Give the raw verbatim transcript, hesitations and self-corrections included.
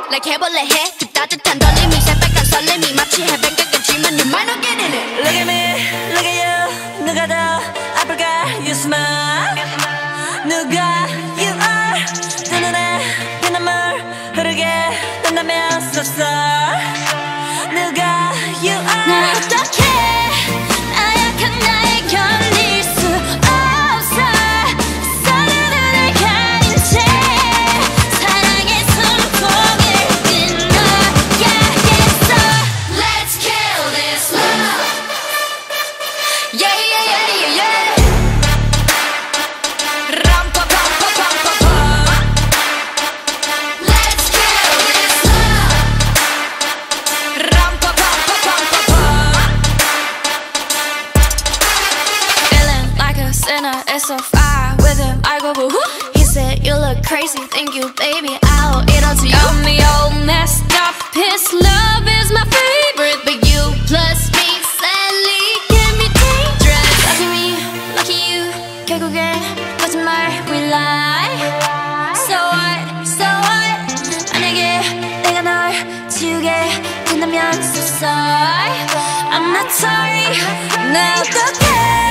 like 해볼래 해 그 따뜻한 떨림이 새빨간 설렘이 마치 해변 가깝지만 you might not get in it. Look at me, look at you. 누가 더 아플까? You smile. 누가 you are. 두 눈에 피눈물 흐르게 된다면 so sorry. 누가 you are. 나 어떡해 나약한 나에 견딜 수 없어 서로를 가린 채 사랑의 손목을 끊어야겠어. Let's kill this love. Yeah yeah yeah yeah yeah. 람 pa pa pa pa pa pa. Let's kill this love. 람 pa pa pa pa pa pa. Feeling like a sinner, it's so far with him. I go boo hoo. He said you look crazy, thank you, baby. I'll eat all to you. Got me all messed up. His love is my favorite, but you plus me sadly can be dangerous. Lucky me, lucky you. 결국엔 거짓말 we lie. So what, so what. 만약에 내가 널 지우게 된다면 so sorry. I'm not sorry. 나 어떡해